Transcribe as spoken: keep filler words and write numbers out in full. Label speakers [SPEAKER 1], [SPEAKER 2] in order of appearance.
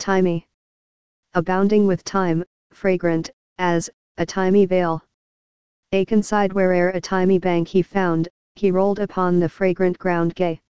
[SPEAKER 1] Thymy. Abounding with thyme, fragrant, as, a thymy vale. Aken side where'er a thymy bank he found, he rolled upon the fragrant ground gay.